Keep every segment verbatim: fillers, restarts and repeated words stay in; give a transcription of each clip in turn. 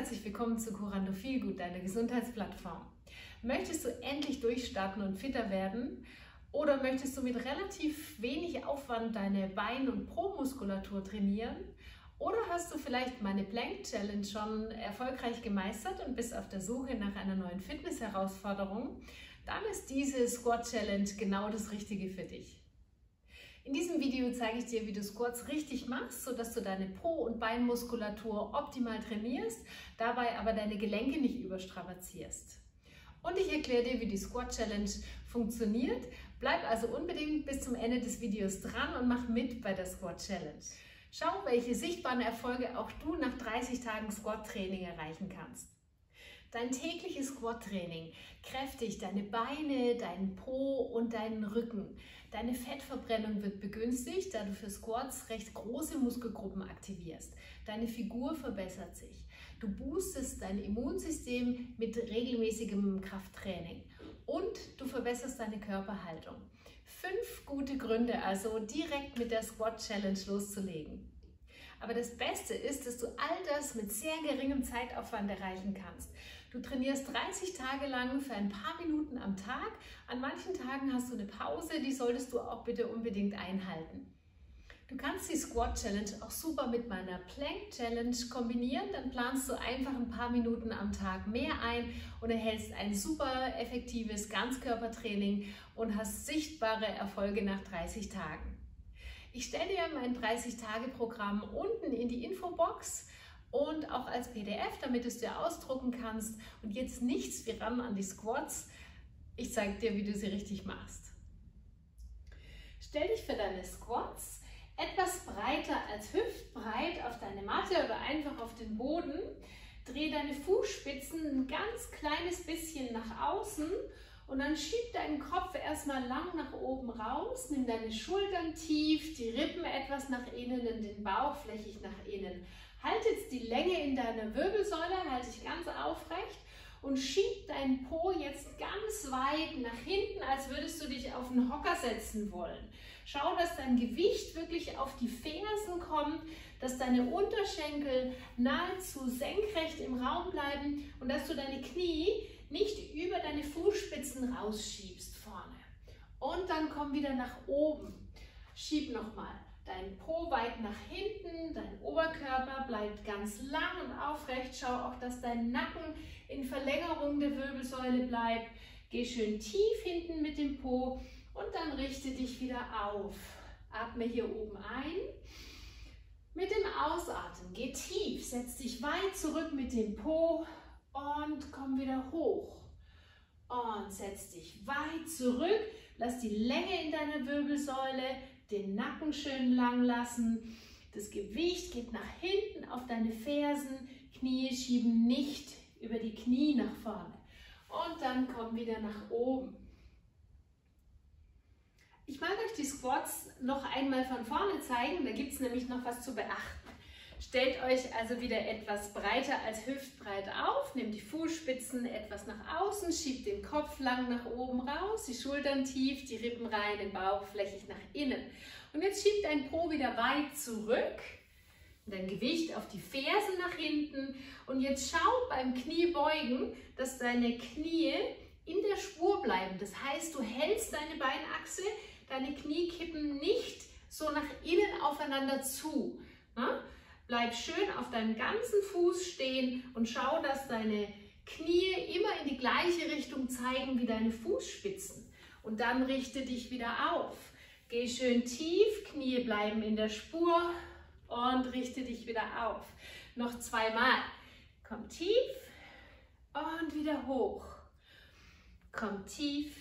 herzlich willkommen zu Curando Feelgood, deiner Gesundheitsplattform. Möchtest du endlich durchstarten und fitter werden? Oder möchtest du mit relativ wenig Aufwand deine Bein- und Po-Muskulatur trainieren? Oder hast du vielleicht meine Plank Challenge schon erfolgreich gemeistert und bist auf der Suche nach einer neuen Fitness-Herausforderung? Dann ist diese Squat Challenge genau das Richtige für dich. In diesem Video zeige ich dir, wie du Squats richtig machst, sodass du deine Po- und Beinmuskulatur optimal trainierst, dabei aber deine Gelenke nicht überstrapazierst. Und ich erkläre dir, wie die Squat Challenge funktioniert. Bleib also unbedingt bis zum Ende des Videos dran und mach mit bei der Squat Challenge. Schau, welche sichtbaren Erfolge auch du nach dreißig Tagen Squat-Training erreichen kannst. Dein tägliches Squat-Training kräftigt deine Beine, deinen Po und deinen Rücken. Deine Fettverbrennung wird begünstigt, da du für Squats recht große Muskelgruppen aktivierst. Deine Figur verbessert sich. Du boostest dein Immunsystem mit regelmäßigem Krafttraining und du verbesserst deine Körperhaltung. Fünf gute Gründe also, direkt mit der Squat Challenge loszulegen. Aber das Beste ist, dass du all das mit sehr geringem Zeitaufwand erreichen kannst. Du trainierst dreißig Tage lang für ein paar Minuten am Tag. An manchen Tagen hast du eine Pause, die solltest du auch bitte unbedingt einhalten. Du kannst die Squat Challenge auch super mit meiner Plank Challenge kombinieren. Dann planst du einfach ein paar Minuten am Tag mehr ein und erhältst ein super effektives Ganzkörpertraining und hast sichtbare Erfolge nach dreißig Tagen. Ich stelle dir mein dreißig Tage Programm unten in die Infobox und auch als P D F, damit du es dir ausdrucken kannst. Und jetzt nichts wie ran an die Squats. Ich zeige dir, wie du sie richtig machst. Stell dich für deine Squats etwas breiter als hüftbreit auf deine Matte oder einfach auf den Boden. Dreh deine Fußspitzen ein ganz kleines bisschen nach außen. Und dann schieb deinen Kopf erstmal lang nach oben raus, nimm deine Schultern tief, die Rippen etwas nach innen und den Bauch flächig nach innen. Halt jetzt die Länge in deiner Wirbelsäule, halte dich ganz aufrecht und schieb deinen Po jetzt ganz weit nach hinten, als würdest du dich auf einen Hocker setzen wollen. Schau, dass dein Gewicht wirklich auf die Fersen kommt, dass deine Unterschenkel nahezu senkrecht im Raum bleiben und dass du deine Knie nicht über deine Fußspitzen rausschiebst vorne. Und dann komm wieder nach oben. Schieb nochmal deinen Po weit nach hinten, dein Oberkörper bleibt ganz lang und aufrecht. Schau auch, dass dein Nacken in Verlängerung der Wirbelsäule bleibt. Geh schön tief hinten mit dem Po und dann richte dich wieder auf. Atme hier oben ein. Mit dem Ausatmen geh tief, setz dich weit zurück mit dem Po. Und komm wieder hoch. Und setz dich weit zurück. Lass die Länge in deiner Wirbelsäule, den Nacken schön lang lassen. Das Gewicht geht nach hinten auf deine Fersen. Knie schieben nicht über die Knie nach vorne. Und dann komm wieder nach oben. Ich mag euch die Squats noch einmal von vorne zeigen. Da gibt es nämlich noch was zu beachten. Stellt euch also wieder etwas breiter als hüftbreit auf, nehmt die Fußspitzen etwas nach außen, schiebt den Kopf lang nach oben raus, die Schultern tief, die Rippen rein, den Bauch flächig nach innen. Und jetzt schiebt dein Po wieder weit zurück, dein Gewicht auf die Fersen nach hinten. Und jetzt schau beim Kniebeugen, dass deine Knie in der Spur bleiben. Das heißt, du hältst deine Beinachse, deine Knie kippen nicht so nach innen aufeinander zu. Na? Bleib schön auf deinem ganzen Fuß stehen und schau, dass deine Knie immer in die gleiche Richtung zeigen wie deine Fußspitzen. Und dann richte dich wieder auf. Geh schön tief, Knie bleiben in der Spur und richte dich wieder auf. Noch zweimal. Komm tief und wieder hoch. Komm tief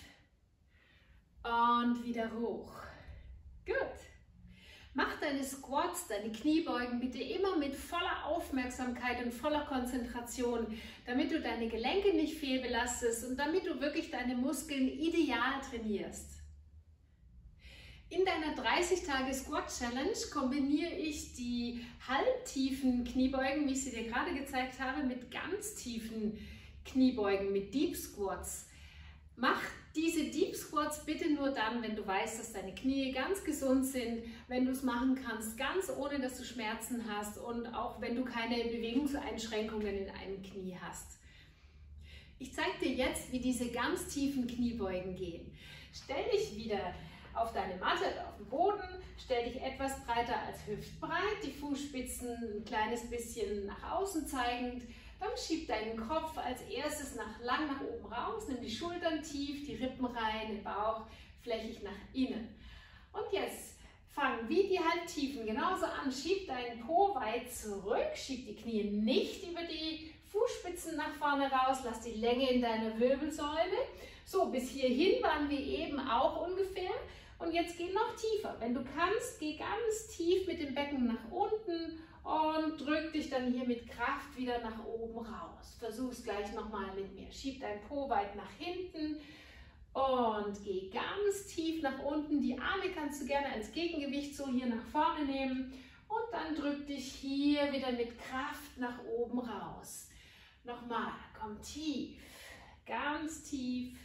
und wieder hoch. Gut. Mach deine Squats, deine Kniebeugen bitte immer mit voller Aufmerksamkeit und voller Konzentration, damit du deine Gelenke nicht fehlbelastest und damit du wirklich deine Muskeln ideal trainierst. In deiner dreißig Tage Squat Challenge kombiniere ich die halbtiefen Kniebeugen, wie ich sie dir gerade gezeigt habe, mit ganz tiefen Kniebeugen, mit Deep Squats. Mach Diese Deep Squats bitte nur dann, wenn du weißt, dass deine Knie ganz gesund sind, wenn du es machen kannst, ganz ohne, dass du Schmerzen hast und auch wenn du keine Bewegungseinschränkungen in einem Knie hast. Ich zeige dir jetzt, wie diese ganz tiefen Kniebeugen gehen. Stell dich wieder auf deine Matte oder auf den Boden, stell dich etwas breiter als hüftbreit, die Fußspitzen ein kleines bisschen nach außen zeigend. Dann schieb deinen Kopf als erstes nach, lang nach oben raus, nimm die Schultern tief, die Rippen rein, den Bauch flächig nach innen. Und jetzt fang wie die Halbtiefen genauso an, schieb deinen Po weit zurück, schieb die Knie nicht über die Fußspitzen nach vorne raus, lass die Länge in deiner Wirbelsäule. So, bis hierhin waren wir eben auch ungefähr. Und jetzt geh noch tiefer. Wenn du kannst, geh ganz tief mit dem Becken nach unten und drück dich dann hier mit Kraft wieder nach oben raus. Versuch es gleich nochmal mit mir. Schieb dein Po weit nach hinten und geh ganz tief nach unten. Die Arme kannst du gerne als Gegengewicht so hier nach vorne nehmen. Und dann drück dich hier wieder mit Kraft nach oben raus. Nochmal, komm tief, ganz tief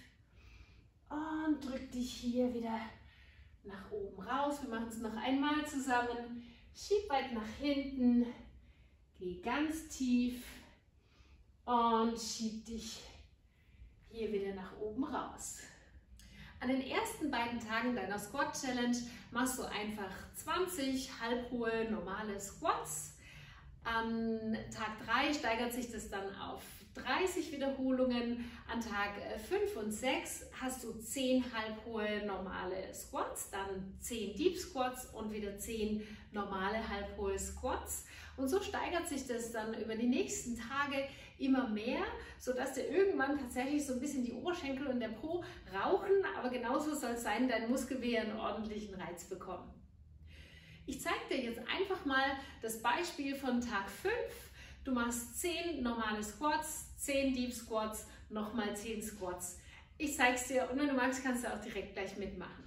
und drück dich hier wieder nach oben raus. Wir machen es noch einmal zusammen. Schieb weit nach hinten, geh ganz tief und schieb dich hier wieder nach oben raus. An den ersten beiden Tagen deiner Squat Challenge machst du einfach zwanzig halbhohe normale Squats. An Tag drei steigert sich das dann auf dreißig Wiederholungen. An Tag fünf und sechs hast du zehn halbhohe normale Squats, dann zehn Deep Squats und wieder zehn normale halbhohe Squats. Und so steigert sich das dann über die nächsten Tage immer mehr, sodass dir irgendwann tatsächlich so ein bisschen die Oberschenkel und der Po rauchen. Aber genauso soll es sein, dein Muskelwehr einen ordentlichen Reiz bekommen. Ich zeige dir jetzt einfach mal das Beispiel von Tag fünf. Du machst zehn normale Squats, zehn Deep Squats, nochmal zehn Squats. Ich zeige es dir und wenn du magst, kannst du auch direkt gleich mitmachen.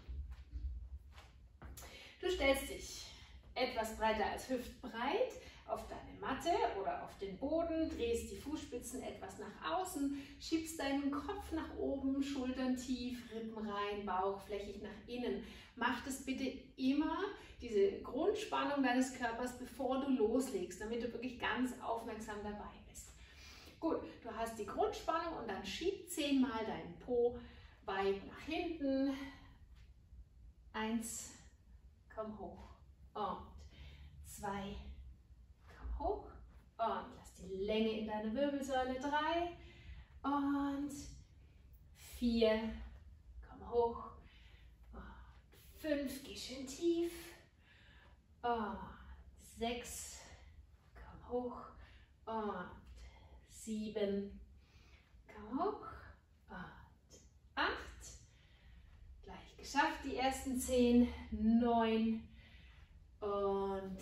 Du stellst dich etwas breiter als hüftbreit auf deine Matte oder auf den Boden, drehst die Fußspitzen etwas nach außen, schiebst deinen Kopf nach oben, Schultern tief, Rippen rein, Bauch flächig nach innen. Mach das bitte immer, diese Grundspannung deines Körpers, bevor du loslegst, damit du wirklich ganz aufmerksam dabei bist. Gut, du hast die Grundspannung und dann schieb zehnmal deinen Po weit nach hinten. Eins, komm hoch. Und zwei, komm hoch. Und lass die Länge in deine Wirbelsäule. Drei und vier, komm hoch. Und fünf, geh schön tief. Und sechs, komm hoch. Und sieben, komm hoch. Und acht. Gleich geschafft, die ersten zehn, neun und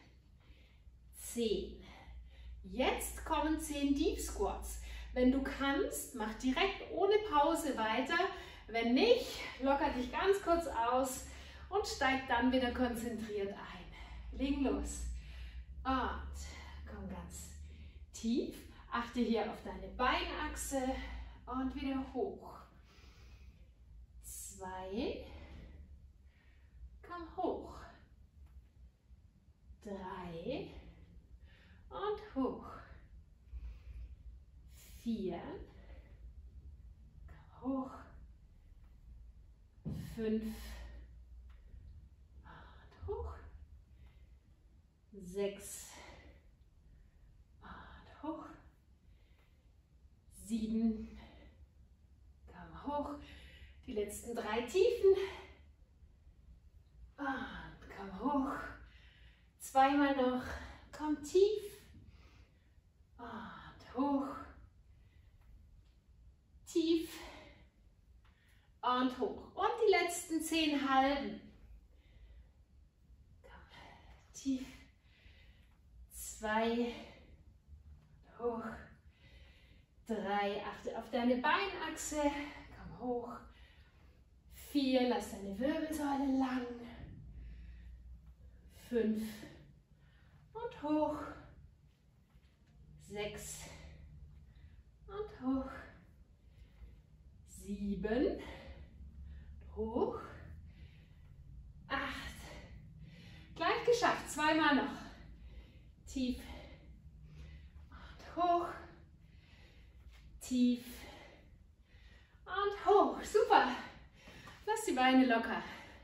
zehn. Jetzt kommen zehn Deep Squats. Wenn du kannst, mach direkt ohne Pause weiter. Wenn nicht, locker dich ganz kurz aus und steig dann wieder konzentriert ein. Legen los. Und komm ganz tief. Achte hier auf deine Beinachse und wieder hoch. Zwei. Komm hoch. Drei. Und hoch. Vier. Komm hoch. Fünf. Und hoch. Sechs. Und hoch. Sieben. Komm hoch. Die letzten drei Tiefen. Und komm hoch. Zweimal noch. Komm tief. Und hoch. Tief. Und hoch. Und die letzten zehn halben. Komm. Tief. Zwei. Hoch. Drei. Achte auf deine Beinachse. Komm hoch. Vier. Lass deine Wirbelsäule lang. Fünf. Und hoch. Sechs. Und hoch. Sieben. Zweimal noch. Tief und hoch. Tief und hoch. Super. Lass die Beine locker.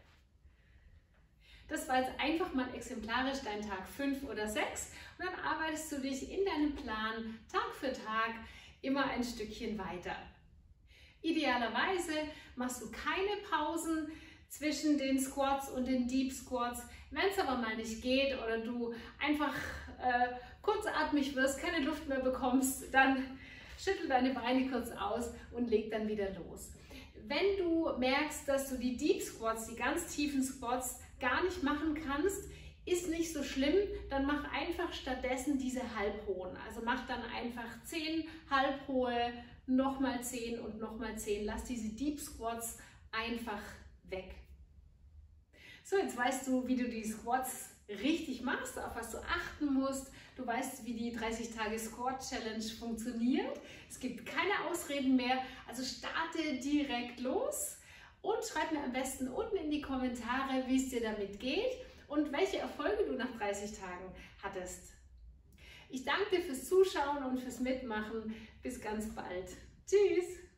Das war jetzt einfach mal exemplarisch dein Tag fünf oder sechs und dann arbeitest du dich in deinem Plan Tag für Tag immer ein Stückchen weiter. Idealerweise machst du keine Pausen zwischen den Squats und den Deep Squats. Wenn es aber mal nicht geht oder du einfach äh, kurzatmig wirst, keine Luft mehr bekommst, dann schüttel deine Beine kurz aus und leg dann wieder los. Wenn du merkst, dass du die Deep Squats, die ganz tiefen Squats, gar nicht machen kannst, ist nicht so schlimm, dann mach einfach stattdessen diese halbhohen. Also mach dann einfach zehn halbhohe, nochmal zehn und nochmal zehn. Lass diese Deep Squats einfach weg. So, jetzt weißt du, wie du die Squats richtig machst, auf was du achten musst. Du weißt, wie die dreißig Tage Squat Challenge funktioniert. Es gibt keine Ausreden mehr, also starte direkt los. Und schreib mir am besten unten in die Kommentare, wie es dir damit geht und welche Erfolge du nach dreißig Tagen hattest. Ich danke dir fürs Zuschauen und fürs Mitmachen. Bis ganz bald. Tschüss!